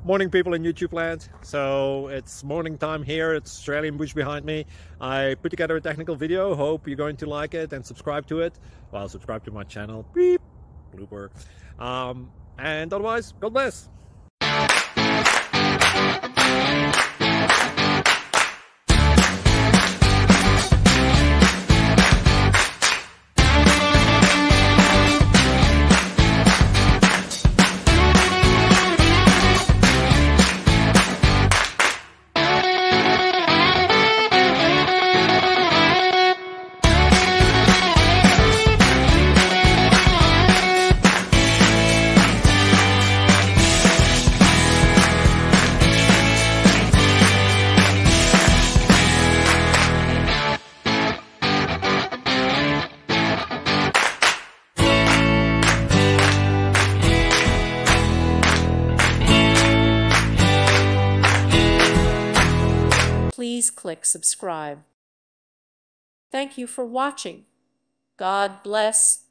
Morning, people in YouTube land. So it's morning time here. It's Australian bush behind me. I put together a technical video. Hope you're going to like it and subscribe to it. Well, subscribe to my channel. Beep. Blooper. And otherwise, God bless. Please click subscribe. Thank you for watching. God bless.